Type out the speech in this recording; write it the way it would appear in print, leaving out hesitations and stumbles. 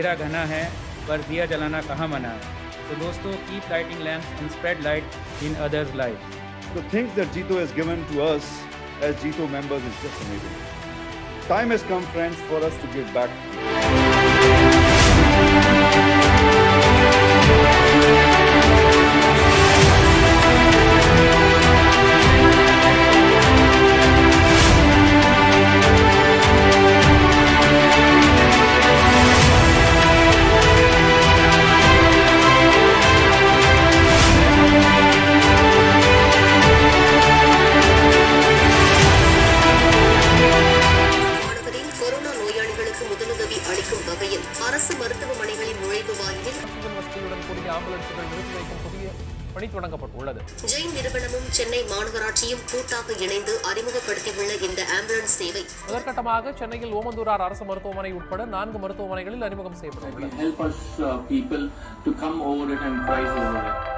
अंधेरा घना है पर दिया जलाना कहाँ मना है. So दोस्तों, keep lighting lamps and spread light in others' lives. The things that JITO has given to us as JITO members is just amazing. Time has come, friends, for us to give back. அரசு மருத்துவமனைகளின் நுழைவு வாயிலில் வசதியுடன் கூடிய ஆம்புலன்ஸ்கள் நிறுத்தி வைக்கும் புதிய பணி தொடங்கப்பட்டுள்ளது. ஜெயின் நிறுவனமும் சென்னை மாநகராட்சியும் கூட்டாக இணைந்து அறிமுகப்படுத்தியுள்ள இந்த ஆம்புலன்ஸ் சேவை முதற்கட்டமாக சென்னையில் ஓமந்தூரார் அரசு மருத்துவமனை உட்பட 4 மருத்துவமனைகளில் அறிமுகம் செய்யப்பட்டுள்ளது.